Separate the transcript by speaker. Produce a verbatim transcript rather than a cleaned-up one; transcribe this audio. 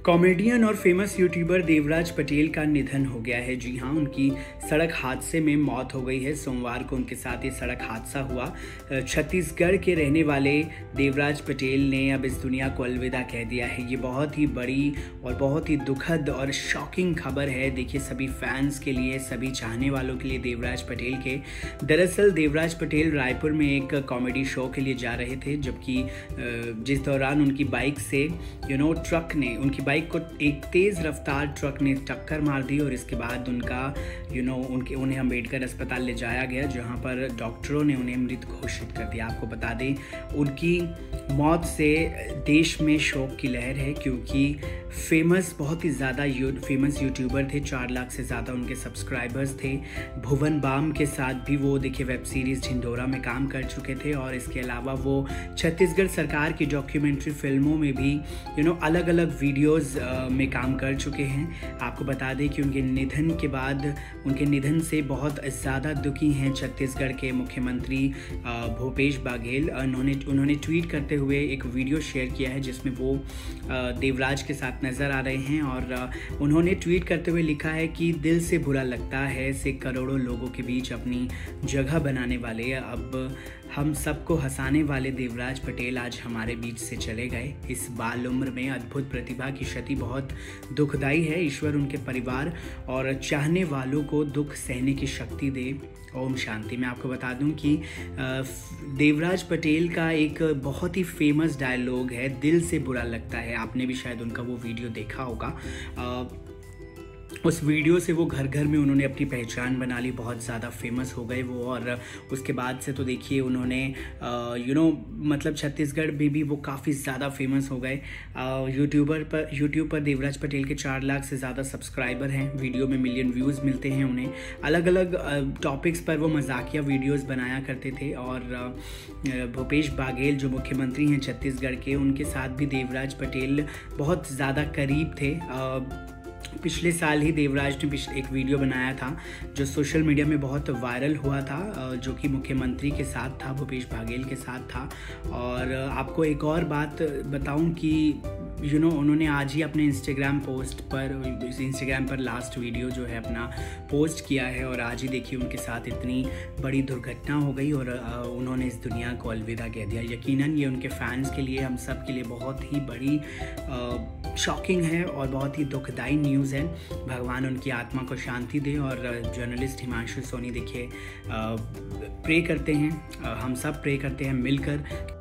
Speaker 1: Comedian और famous YouTuber Devraj Patel का निधन हो गया है। जी हाँ, उनकी सड़क हादसे में मौत हो गई है। सोमवार को उनके साथ ये सड़क हादसा हुआ। छत्तीसगढ़ के रहने वाले देवराज पटेल ने अब इस दुनिया को अलविदा कह दिया है। ये बहुत ही बड़ी और बहुत ही दुखद और शॉकिंग खबर है। देखिए, सभी फैंस के लिए, सभी चाहने वालों के लिए देवराज पटेल के। दरअसल देवराज पटेल रायपुर में एक कॉमेडी शो के लिए जा रहे थे, जबकि जिस दौरान उनकी बाइक से यू नो ट्रक ने उनकी बाइक को एक तेज़ रफ्तार ट्रक ने टक्कर मार दी और इसके बाद उनका यू नो उनके उन्हें अम्बेडकर अस्पताल ले जाया गया, जहां पर डॉक्टरों ने उन्हें मृत घोषित कर दिया। आपको बता दें, उनकी मौत से देश में शोक की लहर है, क्योंकि फेमस बहुत ही ज़्यादा यू फेमस यूट्यूबर थे। चार लाख से ज़्यादा उनके सब्सक्राइबर्स थे। भुवन बाम के साथ भी वो देखिए वेब सीरीज़ ढिंढोरा में काम कर चुके थे, और इसके अलावा वो छत्तीसगढ़ सरकार की डॉक्यूमेंट्री फिल्मों में भी यू नो अलग अलग वीडियोज़ में काम कर चुके हैं। आपको बता दें कि उनके निधन के बाद उनके निधन से बहुत ज़्यादा दुखी हैं छत्तीसगढ़ के मुख्यमंत्री भूपेश बघेल। उन्होंने उन्होंने ट्वीट करते हुए एक वीडियो शेयर किया है, जिसमें वो देवराज के साथ नज़र आ रहे हैं, और उन्होंने ट्वीट करते हुए लिखा है कि दिल से बुरा लगता है से करोड़ों लोगों के बीच अपनी जगह बनाने वाले, अब हम सबको हंसाने वाले देवराज पटेल आज हमारे बीच से चले गए। इस बाल उम्र में अद्भुत प्रतिभा की क्षति बहुत दुखदाई है। ईश्वर उनके परिवार और चाहने वालों को दुख सहने की शक्ति दे। ओम शांति। मैं आपको बता दूं कि देवराज पटेल का एक बहुत ही फेमस डायलॉग है, दिल से बुरा लगता है। आपने भी शायद उनका वो वीडियो देखा होगा। उस वीडियो से वो घर घर में उन्होंने अपनी पहचान बना ली, बहुत ज़्यादा फेमस हो गए वो। और उसके बाद से तो देखिए उन्होंने यू नो मतलब छत्तीसगढ़ में भी वो काफ़ी ज़्यादा फेमस हो गए। यूट्यूबर पर यूट्यूब पर देवराज पटेल के चार लाख से ज़्यादा सब्सक्राइबर हैं। वीडियो में मिलियन व्यूज़ मिलते हैं उन्हें। अलग अलग टॉपिक्स पर वो मजाकिया वीडियोज़ बनाया करते थे। और भूपेश बघेल जो मुख्यमंत्री हैं छत्तीसगढ़ के, उनके साथ भी देवराज पटेल बहुत ज़्यादा करीब थे। पिछले साल ही देवराज ने पिछले एक वीडियो बनाया था जो सोशल मीडिया में बहुत वायरल हुआ था, जो कि मुख्यमंत्री के साथ था, भूपेश बघेल के साथ था। और आपको एक और बात बताऊं कि यू you नो know, उन्होंने आज ही अपने इंस्टाग्राम पोस्ट पर इंस्टाग्राम पर लास्ट वीडियो जो है अपना पोस्ट किया है, और आज ही देखिए उनके साथ इतनी बड़ी दुर्घटना हो गई और उन्होंने इस दुनिया को अलविदा कह दिया। यकीनन ये उनके फैंस के लिए, हम सब के लिए बहुत ही बड़ी शॉकिंग है और बहुत ही दुखदाई न्यूज़ है। भगवान उनकी आत्मा को शांति दे। और जर्नलिस्ट हिमांशु सोनी देखिए प्रे करते हैं, हम सब प्रे करते हैं मिलकर